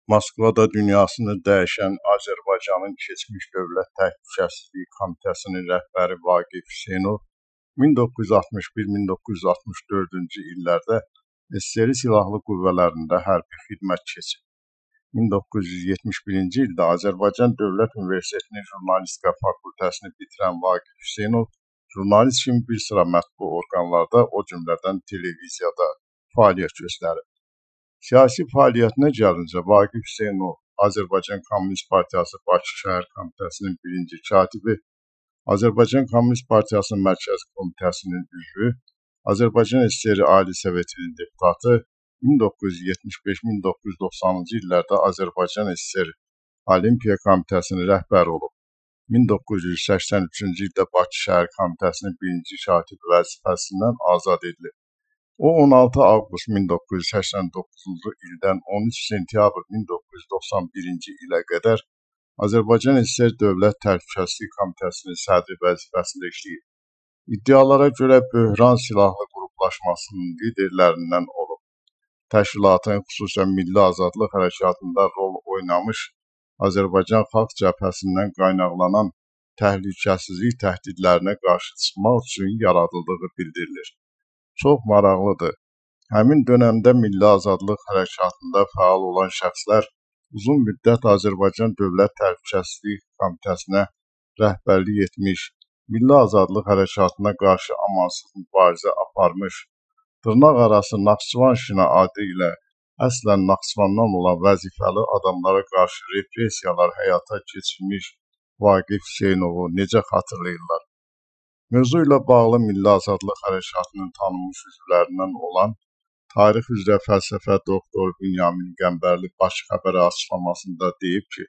Moskvada dünyasını dəyişən Azərbaycanın keçmiş Dövlət Təhlükəsizliyi Komitəsinin rəhbəri Vaqif Hüseynov 1961-1964-cü illərdə SSR Silahlı Qüvvələrində hərbi xidmət keçib. 1971-ci ildə Azərbaycan Dövlət Universitetinin Jurnalistika fakültəsini bitirən Vaqif Hüseynov jurnalist kimi bir sıra mətbu orqanlarda, o cümlədən televiziyada fəaliyyət göstərib. Siyasi fəaliyyətinə gəlincə, Vaqif Hüseynov Azərbaycan Kommunist Partiyası Bakı Şəhər Komitəsinin birinci katibi, Azərbaycan Kommunist Partiyasının Mərkəzi Komitəsinin üzvü, Azərbaycan SSR Ali Sovetinin deputatı, 1975-1990-cı illərdə Azərbaycan SSR Olimpiya Komitəsinin rəhbəri olub. 1983-cü ildə Bakı Şəhər Komitəsinin birinci katibi vəzifəsindən azad edilib. O 16 avqust 1989-cu ildən 13 sentyabr 1991-ci ilə qədər Azərbaycan SSR Dövlət Təhlükəsizliyi Komitəsinin sədri vəzifəsində işləyib. İddialara görə böhran silahlı qruplaşmasının liderlərindən olub. Təşkilatın xüsusən Milli Azadlıq Hərəkatında rol oynamış Azərbaycan Xalq Cəbhəsindən qaynaqlanan təhlükəsizlik təhdidlərinə qarşı çıxmaq üçün yaradıldığı bildirilir. Çox maraqlıdır. Həmin dönəmdə Milli Azadlıq Hərəkatında fəal olan şəxslər uzun müddət Azərbaycan Dövlət Təhlükəsizliyi Komitəsinə rəhbərlik etmiş, Milli Azadlıq Hərəkatına qarşı amansız mübarizə aparmış, dırnaqarası Naxçıvan şinası ilə əslən Naxçıvandan olan vəzifəli adamlara qarşı repressiyalar həyata keçirmiş Vaqif Hüseynovu necə xatırlayırlar? Mövzu ilə bağlı Milli Azadlıq Hərəkatının tanınmış üzvlərindən olan tarix üzrə fəlsəfə doktor Bünyamin Qəmbərli Bakı xəbəri açıqlamasında deyib ki,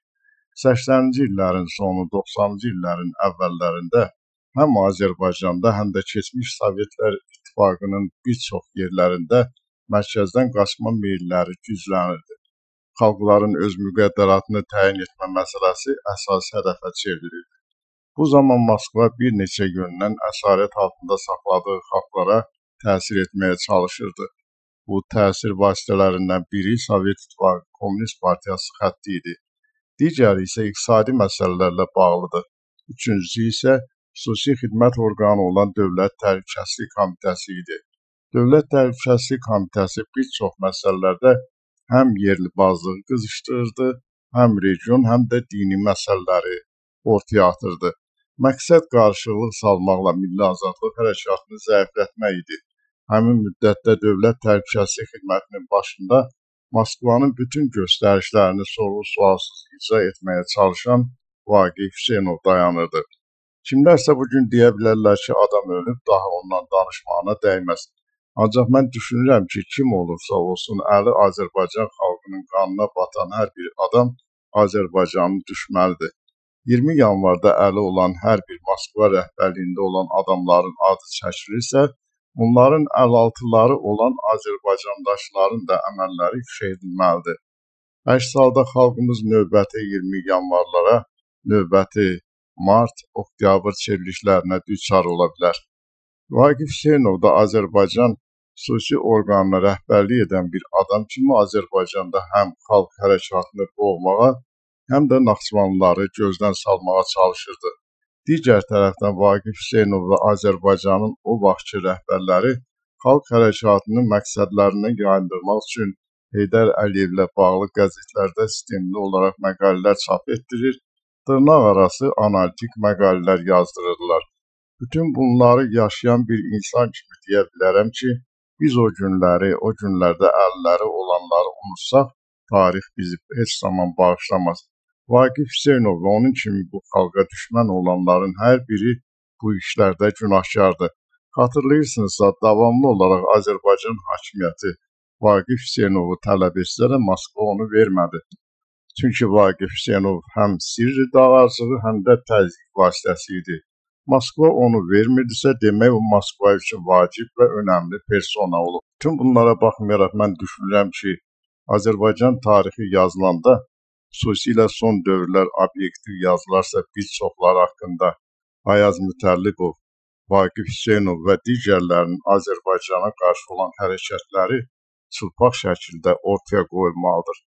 80-ci illərin sonu, 90-cı illərin əvvəllərində həm Azərbaycanda, həm də keçmiş Sovetlər İttifaqının bir çox yerlərində mərkəzdən qaçma meylləri güclənirdi. Xalqların öz müqəddəratını təyin etmə məsələsi əsas hədəfə çevrilirdi. Bu zaman Moskva bir neçə yöndən əsarət altında saxladığı xalqlara təsir etməyə çalışırdı. Bu təsir vasitələrindən biri Sovet İttifaqı Komünist Partiyası xətti idi. Digəri isə iqtisadi məsələlərlə bağlıdır. Üçüncüsü isə xüsusi xidmət orqanı olan Dövlət Təhlükəsizlik Komitəsi idi. Dövlət Təhlükəsizlik Komitəsi bir çox məsələlərdə həm yerli bazlığı qızışdırırdı, həm region, həm də dini məsələləri ortaya atırdı. Məqsəd qarşılıq salmaqla Milli Azadlıq Hərəkatını zəiflətmək idi. Həmin müddətdə Dövlət Təhlükəsizlik Xidmətinin başında Moskvanın bütün göstərişlərini sorğu-sualsız icra etməyə çalışan Vaqif Hüseynov dayanırdı. Kimlərsə bugün deyə bilərlər ki, adam ölüb, daha ondan danışmağına dəyməz. Ancaq mən düşünürəm ki, kim olursa olsun, əli Azərbaycan xalqının qanına batan hər bir adam Azərbaycanın düşməlidir. 20 yanvarda əli olan hər bir Moskva rəhbərliyində olan adamların adı çəkilirsə, onların əlaltıları olan Azərbaycandaşların da əməlləri ifşa edilməlidir. Əks halda xalqımız növbəti 20 yanvarlara, növbəti mart, oktyabr çevrilişlərinə düçar ola bilər. Vaqif Hüseynov da Azərbaycan xüsusi orqanına rəhbərlik edən bir adam kimi Azərbaycanda həm xalq hərəkatını boğmağa, həm də Naxçıvanlıları gözdən salmağa çalışırdı. Digər tərəfdən Vaqif Hüseynov və Azərbaycanın o vaxtki rəhbərləri xalq hərəkatının məqsədlərini yayındırmaq üçün Heydər Əliyevlə bağlı qəzetlərdə sistemli olaraq məqalələr çap etdirir, dırnaqarası analitik məqalələr yazdırırdılar. Bütün bunları yaşayan bir insan kimi deyə bilərəm ki, biz o günlərdə əlləri olanları unutsaq, tarix bizi heç zaman bağışlamaz. Vaqif Hüseynov və onun kimi bu xalqa düşmən olanların hər biri bu işlərdə günahkardır. Xatırlayırsınızsa, davamlı olaraq Azərbaycan hakimiyyəti Vaqif Hüseynovu tələb etsə də Moskva onu vermədi. Çünki Vaqif Hüseynov həm sirri dağarcığı, həm də təzyiq vasitəsi idi. Moskva onu vermirdisə, demək o Moskva üçün vacib və önəmli persona olub. Bütün bunlara baxmayaraq mən düşünürəm ki, Azərbaycan tarixi yazılanda, xüsusilə son dövrlər obyektiv yazılarsa bir çoxları haqqında Ayaz Mütəllibov, Vaqif Hüseynov və digərlərinin Azərbaycana qarşı olan hərəkətləri çılpaq şəkildə ortaya qoyulmalıdır.